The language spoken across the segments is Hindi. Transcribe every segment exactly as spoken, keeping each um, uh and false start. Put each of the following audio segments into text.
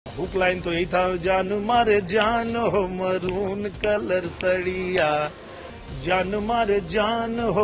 हुक लाइन तो यही था, जान मारे जान हो मरून कलर सड़िया, जान मारे जान हो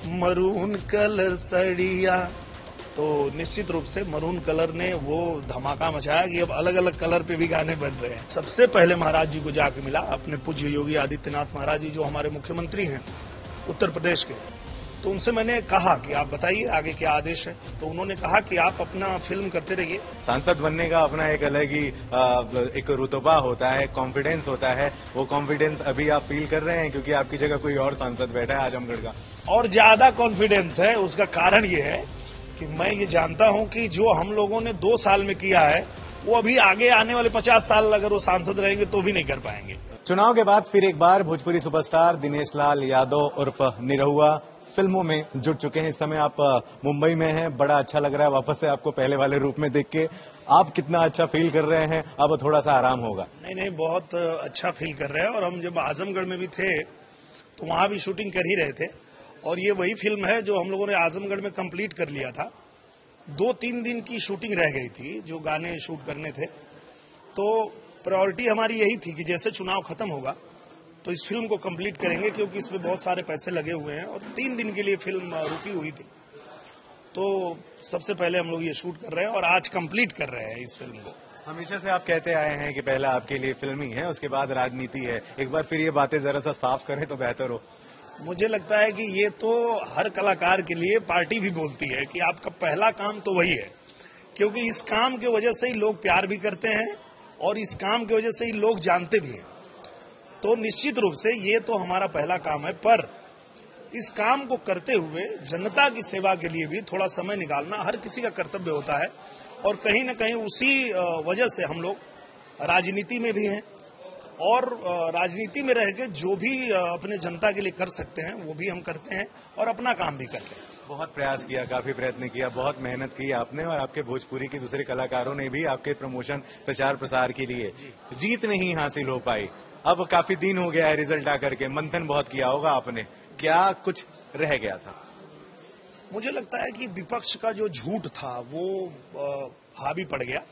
मरून कलर सड़िया। तो निश्चित रूप से मरून कलर ने वो धमाका मचाया कि अब अलग अलग कलर पे भी गाने बन रहे हैं। सबसे पहले महाराज जी को जाके मिला, अपने पूज्य योगी आदित्यनाथ महाराज जी जो हमारे मुख्यमंत्री हैं उत्तर प्रदेश के। तो उनसे मैंने कहा कि आप बताइए आगे क्या आदेश है। तो उन्होंने कहा कि आप अपना फिल्म करते रहिए। सांसद बनने का अपना एक अलग ही एक रुतबा होता है, कॉन्फिडेंस होता है। वो कॉन्फिडेंस अभी आप फील कर रहे हैं क्योंकि आपकी जगह कोई और सांसद बैठा है आजमगढ़ का? और ज्यादा कॉन्फिडेंस है। उसका कारण ये है कि मैं ये जानता हूं कि जो हम लोगों ने दो साल में किया है वो अभी आगे आने वाले पचास साल अगर वो सांसद रहेंगे तो भी नहीं कर पाएंगे। चुनाव के बाद फिर एक बार भोजपुरी सुपरस्टार दिनेश लाल यादव उर्फ निरहुआ फिल्मों में जुट चुके हैं। इस समय आप मुंबई में हैं, बड़ा अच्छा लग रहा है वापस से आपको पहले वाले रूप में देख के। आप कितना अच्छा फील कर रहे हैं? अब थोड़ा सा आराम होगा? नहीं नहीं, बहुत अच्छा फील कर रहे हैं। और हम जब आजमगढ़ में भी थे तो वहां भी शूटिंग कर ही रहे थे। और ये वही फिल्म है जो हम लोगों ने आजमगढ़ में कंप्लीट कर लिया था। दो तीन दिन की शूटिंग रह गई थी, जो गाने शूट करने थे। तो प्रायोरिटी हमारी यही थी कि जैसे चुनाव खत्म होगा तो इस फिल्म को कंप्लीट करेंगे, क्योंकि इसमें बहुत सारे पैसे लगे हुए हैं और तीन दिन के लिए फिल्म रुकी हुई थी। तो सबसे पहले हम लोग ये शूट कर रहे हैं और आज कंप्लीट कर रहे हैं इस फिल्म को। हमेशा से आप कहते आए हैं कि पहला आपके लिए फिल्म ही है, उसके बाद राजनीति है। एक बार फिर ये बातें जरा सा साफ करें तो बेहतर हो। मुझे लगता है कि ये तो हर कलाकार के लिए पार्टी भी बोलती है कि आपका पहला काम तो वही है, क्योंकि इस काम की वजह से ही लोग प्यार भी करते हैं और इस काम की वजह से ही लोग जानते भी हैं। तो निश्चित रूप से ये तो हमारा पहला काम है, पर इस काम को करते हुए जनता की सेवा के लिए भी थोड़ा समय निकालना हर किसी का कर्तव्य होता है। और कहीं न कहीं उसी वजह से हम लोग राजनीति में भी हैं और राजनीति में रह के जो भी अपने जनता के लिए कर सकते हैं वो भी हम करते हैं और अपना काम भी करते हैं। बहुत प्रयास किया, काफी प्रयत्न किया, बहुत मेहनत की आपने और आपके भोजपुरी के दूसरे कलाकारों ने भी आपके प्रमोशन प्रचार प्रसार के लिए। जीत नहीं हासिल हो पाई, अब काफी दिन हो गया है रिजल्ट आकर के, मंथन बहुत किया होगा आपने, क्या कुछ रह गया था? मुझे लगता है कि विपक्ष का जो झूठ था वो हावी पड़ गया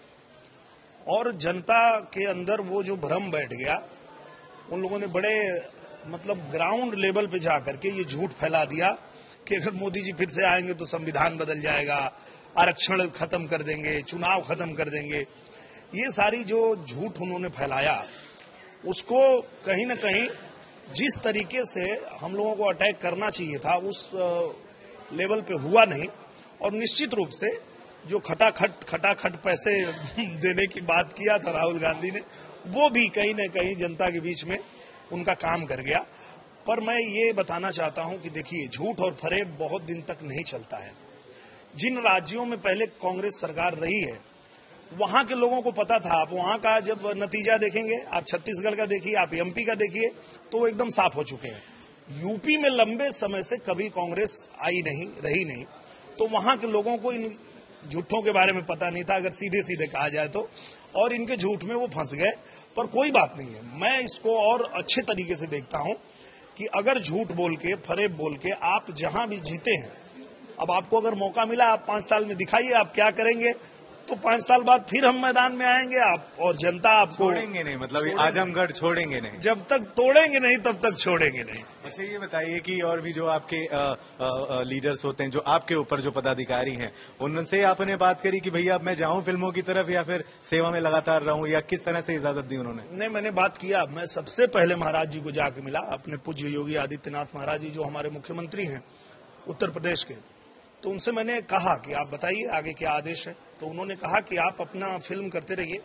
और जनता के अंदर वो जो भ्रम बैठ गया, उन लोगों ने बड़े मतलब ग्राउंड लेवल पे जाकर के ये झूठ फैला दिया कि अगर मोदी जी फिर से आएंगे तो संविधान बदल जाएगा, आरक्षण खत्म कर देंगे, चुनाव खत्म कर देंगे। ये सारी जो झूठ उन्होंने फैलाया उसको कहीं न कहीं जिस तरीके से हम लोगों को अटैक करना चाहिए था उस लेवल पे हुआ नहीं। और निश्चित रूप से जो खटाखट खटाखट पैसे देने की बात किया था राहुल गांधी ने, वो भी कहीं न कहीं जनता के बीच में उनका काम कर गया। पर मैं ये बताना चाहता हूं कि देखिए, झूठ और फरेब बहुत दिन तक नहीं चलता है। जिन राज्यों में पहले कांग्रेस सरकार रही है वहां के लोगों को पता था। आप वहां का जब नतीजा देखेंगे, आप छत्तीसगढ़ का देखिए, आप एमपी का देखिए, तो वो एकदम साफ हो चुके हैं। यूपी में लंबे समय से कभी कांग्रेस आई नहीं, रही नहीं, तो वहां के लोगों को इन झूठों के बारे में पता नहीं था, अगर सीधे सीधे कहा जाए तो, और इनके झूठ में वो फंस गए। पर कोई बात नहीं है, मैं इसको और अच्छे तरीके से देखता हूं कि अगर झूठ बोल के, फरेब बोल के आप जहां भी जीते हैं, अब आपको अगर मौका मिला आप पांच साल में दिखाइए आप क्या करेंगे, तो पांच साल बाद फिर हम मैदान में आएंगे आप और जनता आपको छोड़ेंगे नहीं, मतलब आजमगढ़ छोड़ेंगे नहीं। जब तक तोड़ेंगे नहीं तब तक छोड़ेंगे नहीं। अच्छा, ये बताइए कि और भी जो आपके आ, आ, आ, लीडर्स होते हैं, जो आपके ऊपर जो पदाधिकारी हैं, उनसे आपने बात करी कि भैया मैं जाऊं फिल्मों की तरफ या फिर सेवा में लगातार रहूं, या किस तरह से इजाजत दी उन्होंने? नहीं, मैंने बात किया। मैं सबसे पहले महाराज जी को जाके मिला, अपने पूज्य योगी आदित्यनाथ महाराज जी जो हमारे मुख्यमंत्री हैं उत्तर प्रदेश के। तो उनसे मैंने कहा कि आप बताइए आगे क्या आदेश है। तो उन्होंने कहा कि आप अपना फिल्म करते रहिए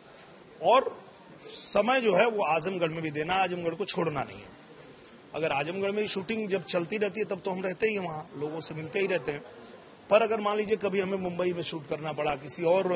और समय जो है वो आजमगढ़ में भी देना, आजमगढ़ को छोड़ना नहीं है। अगर आजमगढ़ में ही शूटिंग जब चलती रहती है तब तो हम रहते ही हैं वहाँ, लोगों से मिलते ही रहते हैं। पर अगर मान लीजिए कभी हमें मुंबई में शूट करना पड़ा, किसी और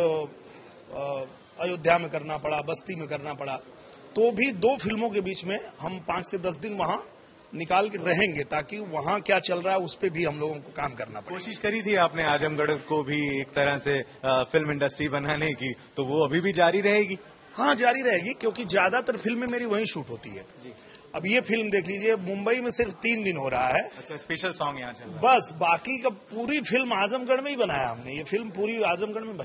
अयोध्या में करना पड़ा, बस्ती में करना पड़ा, तो भी दो फिल्मों के बीच में हम पांच से दस दिन वहाँ निकाल के रहेंगे, ताकि वहाँ क्या चल रहा है उस पर भी हम लोगों को काम करना पड़े। कोशिश करी थी आपने आजमगढ़ को भी एक तरह से फिल्म इंडस्ट्री बनाने की, तो वो अभी भी जारी रहेगी? हाँ, जारी रहेगी, क्योंकि ज्यादातर फिल्में मेरी वहीं शूट होती है जी। अब ये फिल्म देख लीजिए, मुंबई में सिर्फ तीन दिन हो रहा है। अच्छा, स्पेशल सॉन्ग यहाँ चल रहा है। बस बाकी का पूरी फिल्म आजमगढ़ में ही बनाया हमने। ये फिल्म पूरी आजमगढ़ में बनी है।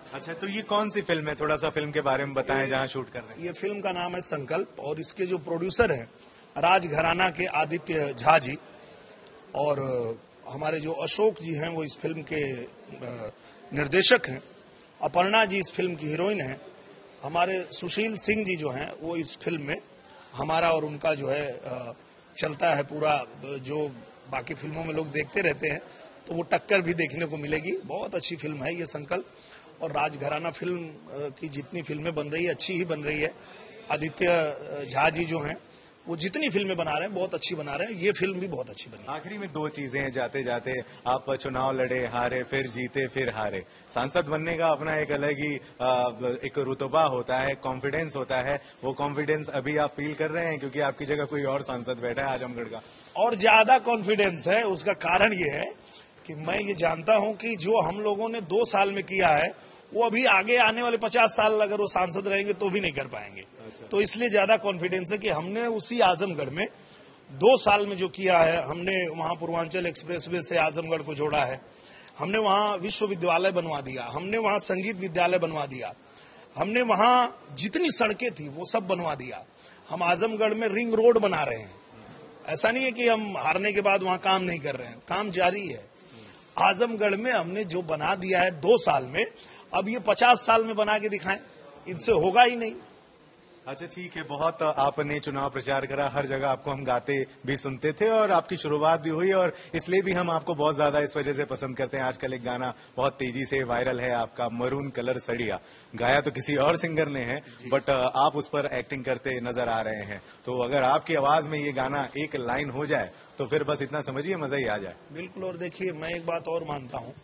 अच्छा, तो ये कौन सी फिल्म है, थोड़ा सा फिल्म के बारे में बताएं जहां शूट कर रहे हैं। ये फिल्म का नाम है संकल्प और इसके जो प्रोड्यूसर हैं राजघराना के आदित्य झा जी और हमारे जो अशोक जी हैं वो इस फिल्म के निर्देशक हैं। अपर्णा जी इस फिल्म की हीरोइन हैं। हमारे सुशील सिंह जी जो हैं वो इस फिल्म में हमारा और उनका जो है चलता है पूरा, जो बाकी फिल्मों में लोग देखते रहते हैं तो वो टक्कर भी देखने को मिलेगी। बहुत अच्छी फिल्म है ये संकल्प और राजघराना फिल्म की जितनी फिल्में बन रही है अच्छी ही बन रही है। आदित्य झा जी जो हैं वो जितनी फिल्में बना रहे हैं बहुत अच्छी बना रहे हैं। ये फिल्म भी बहुत अच्छी बनी। आखिरी में दो चीजें हैं, जाते जाते आप चुनाव लड़े, हारे, फिर जीते, फिर हारे। सांसद बनने का अपना एक अलग ही एक रुतबा होता है, कॉन्फिडेंस होता है। वो कॉन्फिडेंस अभी आप फील कर रहे हैं क्योंकि आपकी जगह कोई और सांसद बैठा है आजमगढ़ का? और ज्यादा कॉन्फिडेंस है। उसका कारण ये है कि मैं ये जानता हूं कि जो हम लोगों ने दो साल में किया है वो अभी आगे आने वाले पचास साल अगर वो सांसद रहेंगे तो भी नहीं कर पाएंगे। तो इसलिए ज्यादा कॉन्फिडेंस है कि हमने उसी आजमगढ़ में दो साल में जो किया है, हमने वहां पूर्वांचल एक्सप्रेसवे से आजमगढ़ को जोड़ा है, हमने वहां विश्वविद्यालय बनवा दिया, हमने वहां संगीत विद्यालय बनवा दिया, हमने वहां जितनी सड़कें थी वो सब बनवा दिया। हम आजमगढ़ में रिंग रोड बना रहे हैं। ऐसा नहीं है कि हम हारने के बाद वहां काम नहीं कर रहे हैं, काम जारी है। आजमगढ़ में हमने जो बना दिया है दो साल में, अब ये पचास साल में बना के दिखाएं, इनसे होगा ही नहीं। अच्छा, ठीक है। बहुत आपने चुनाव प्रचार करा, हर जगह आपको हम गाते भी सुनते थे और आपकी शुरुआत भी हुई और इसलिए भी हम आपको बहुत ज्यादा इस वजह से पसंद करते हैं। आजकल एक गाना बहुत तेजी से वायरल है आपका, मरून कलर सड़िया। गाया तो किसी और सिंगर ने है बट आप उस पर एक्टिंग करते नजर आ रहे हैं। तो अगर आपकी आवाज में ये गाना एक लाइन हो जाए तो फिर बस इतना समझिए मजा ही आ जाए। बिल्कुल। और देखिए मैं एक बात और मानता हूँ,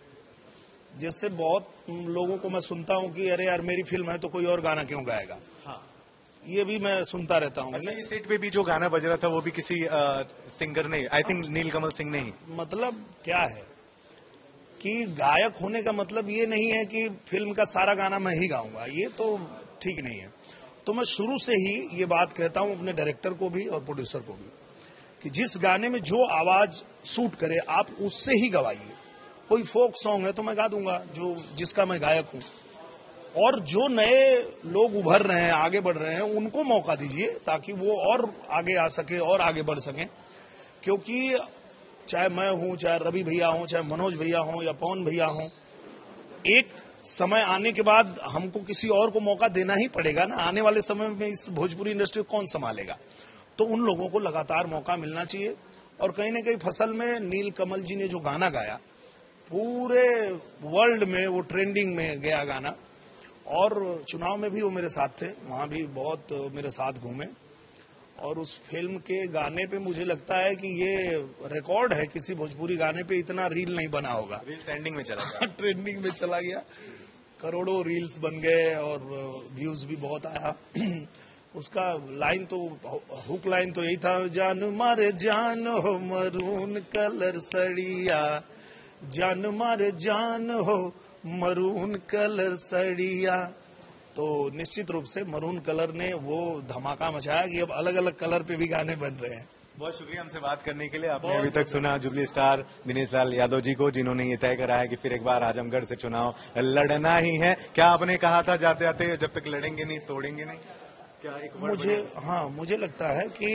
जैसे बहुत लोगों को मैं सुनता हूँ कि अरे यार मेरी फिल्म है तो कोई और गाना क्यों गाएगा। हाँ, ये भी मैं सुनता रहता हूँ। अच्छा, ये सेट पे भी जो गाना बज रहा था वो भी किसी आ, सिंगर ने, आई थिंक नीलकमल सिंह ने ही। मतलब क्या है कि गायक होने का मतलब ये नहीं है कि फिल्म का सारा गाना मैं ही गाऊंगा, ये तो ठीक नहीं है। तो मैं शुरू से ही ये बात कहता हूँ अपने डायरेक्टर को भी और प्रोड्यूसर को भी कि जिस गाने में जो आवाज सूट करे आप उससे ही गवाइए। कोई फोक सॉन्ग है तो मैं गा दूंगा जो जिसका मैं गायक हूं, और जो नए लोग उभर रहे हैं, आगे बढ़ रहे हैं, उनको मौका दीजिए ताकि वो और आगे आ सके और आगे बढ़ सकें। क्योंकि चाहे मैं हूं, चाहे रवि भैया हूं, चाहे मनोज भैया हों या पवन भैया हों, एक समय आने के बाद हमको किसी और को मौका देना ही पड़ेगा ना। आने वाले समय में इस भोजपुरी इंडस्ट्री को कौन संभालेगा? तो उन लोगों को लगातार मौका मिलना चाहिए। और कहीं ना कहीं फसल में नीलकमल जी ने जो गाना गाया, पूरे वर्ल्ड में वो ट्रेंडिंग में गया गाना, और चुनाव में भी वो मेरे साथ थे, वहां भी बहुत मेरे साथ घूमे। और उस फिल्म के गाने पे मुझे लगता है कि ये रिकॉर्ड है, किसी भोजपुरी गाने पे इतना रील नहीं बना होगा। रील ट्रेंडिंग में चला गया। ट्रेंडिंग में चला गया, करोड़ों रील्स बन गए और व्यूज भी बहुत आया। उसका लाइन तो, हुक लाइन तो यही था, जान मारे जान हो मरून कलर सड़िया, जान मारे जान हो मरून कलर सड़िया। तो निश्चित रूप से मरून कलर ने वो धमाका मचाया कि अब अलग अलग कलर पे भी गाने बन रहे हैं। बहुत शुक्रिया हमसे बात करने के लिए। आपने अभी तक सुना जुबली स्टार दिनेश लाल यादव जी को, जिन्होंने ये तय करा है कि फिर एक बार आजमगढ़ से चुनाव लड़ना ही है। क्या आपने कहा था जाते जाते, जब तक लड़ेंगे नहीं तोड़ेंगे नहीं, क्या एक मुझे हाँ मुझे लगता है कि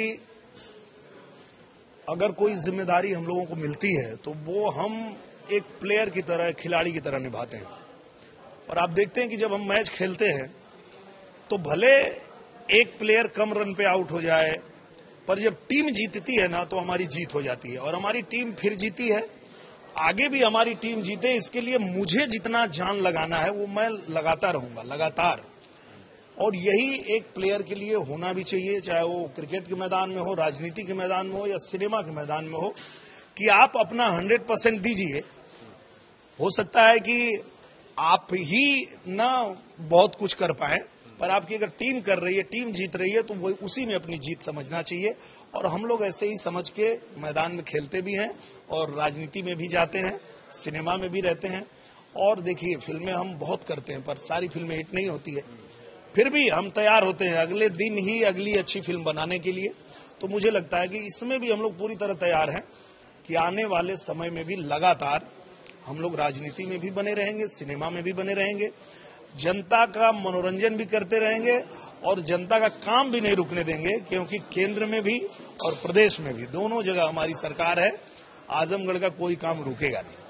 अगर कोई जिम्मेदारी हम लोगों को मिलती है तो वो हम एक प्लेयर की तरह, खिलाड़ी की तरह निभाते हैं। और आप देखते हैं कि जब हम मैच खेलते हैं तो भले एक प्लेयर कम रन पे आउट हो जाए, पर जब टीम जीतती है ना तो हमारी जीत हो जाती है। और हमारी टीम फिर जीती है, आगे भी हमारी टीम जीते, इसके लिए मुझे जितना जान लगाना है वो मैं लगाता रहूंगा लगातार। और यही एक प्लेयर के लिए होना भी चाहिए, चाहे वो क्रिकेट के मैदान में हो, राजनीति के मैदान में हो या सिनेमा के मैदान में हो, कि आप अपना हंड्रेड परसेंट दीजिए। हो सकता है कि आप ही ना बहुत कुछ कर पाए, पर आपकी अगर टीम कर रही है, टीम जीत रही है, तो वो उसी में अपनी जीत समझना चाहिए। और हम लोग ऐसे ही समझ के मैदान में खेलते भी हैं और राजनीति में भी जाते हैं, सिनेमा में भी रहते हैं। और देखिए फिल्में हम बहुत करते हैं पर सारी फिल्में हिट नहीं होती है, फिर भी हम तैयार होते हैं अगले दिन ही अगली अच्छी फिल्म बनाने के लिए। तो मुझे लगता है कि इसमें भी हम लोग पूरी तरह तैयार हैं कि आने वाले समय में भी लगातार हम लोग राजनीति में भी बने रहेंगे, सिनेमा में भी बने रहेंगे, जनता का मनोरंजन भी करते रहेंगे और जनता का काम भी नहीं रुकने देंगे, क्योंकि केंद्र में भी और प्रदेश में भी दोनों जगह हमारी सरकार है। आजमगढ़ का कोई काम रुकेगा नहीं।